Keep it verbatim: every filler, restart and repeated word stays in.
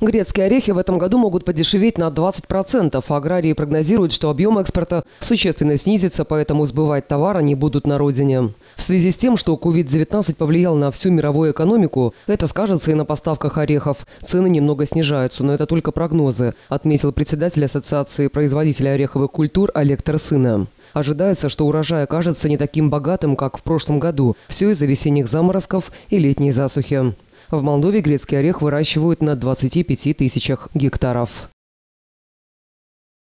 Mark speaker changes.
Speaker 1: Грецкие орехи в этом году могут подешеветь на двадцать процентов. Аграрии прогнозируют, что объем экспорта существенно снизится, поэтому сбывать товар они будут на родине. В связи с тем, что ковид девятнадцать повлиял на всю мировую экономику, это скажется и на поставках орехов. Цены немного снижаются, но это только прогнозы, отметил председатель Ассоциации производителей ореховых культур Олег Терсына. Ожидается, что урожай окажется не таким богатым, как в прошлом году. Все из-за весенних заморозков и летней засухи. В Молдове грецкий орех выращивают на двадцати пяти тысячах гектаров.